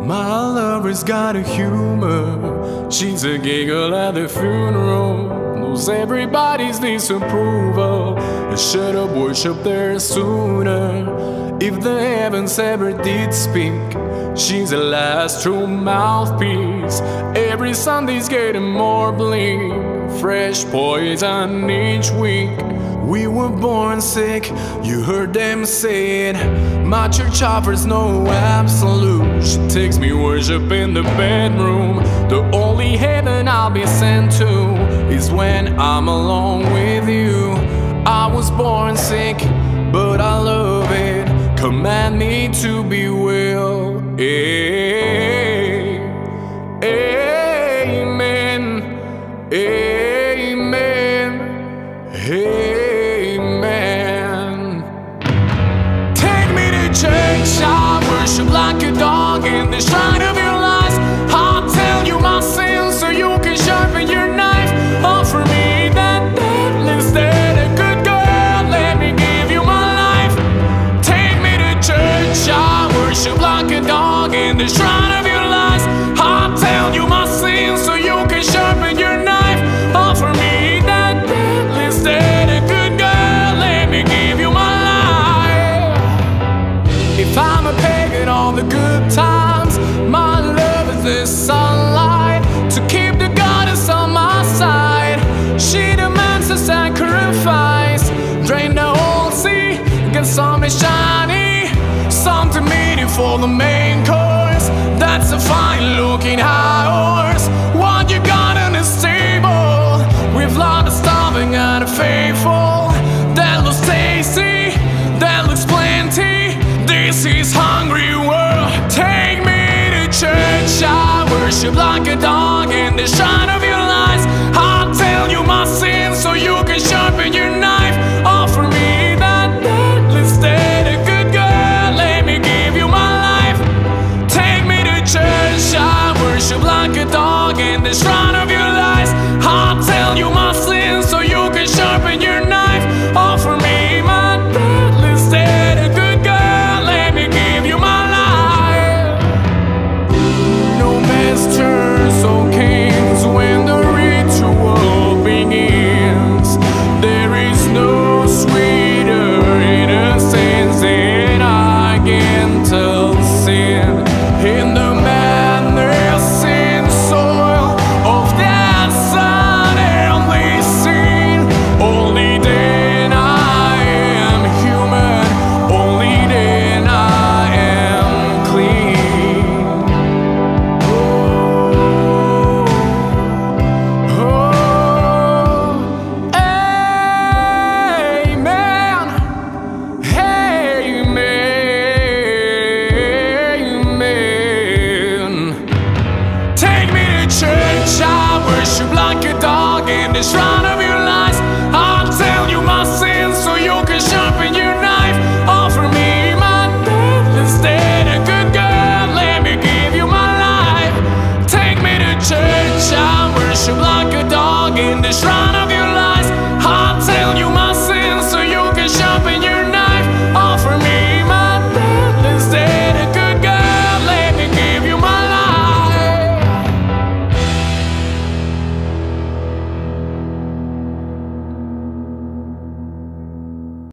My lover's got a humor. She's a giggle at the funeral, knows everybody's disapproval. I should have worshipped there sooner. If the heavens ever did speak, she's the last true mouthpiece. Every Sunday's getting more bleak, fresh poison each week. We were born sick, you heard them say it. My church offers no absolute. She takes me worship in the bedroom. The only heaven I'll be sent to is when I'm alone with you. I was born sick, but I love it. Command me to be well. Amen. Amen. Amen. Take me to church, I worship like a dog in the shrine of your lies. I'll tell you my sins so you can sharpen your knife. Offer me that deadly instead a good girl, let me give you my life. Take me to church, I worship like a dog in the shrine of your lies. I'll tell you my sins so you can sharpen your knife. Offer me that deadly instead a good girl, let me give you my life. If I'm a pagan all the good times, my love is the sunlight to keep the goddess on my side. She demands a sacrifice, drain the whole sea, get something shiny, something meaningful for the main course. That's a fine looking high horse. What you got in the stable? We've lot of starving and a faithful. That looks tasty, that looks plenty. This is hungry world. Take me to church, I worship like a dog in the shine of your lights. I'll tell you my sins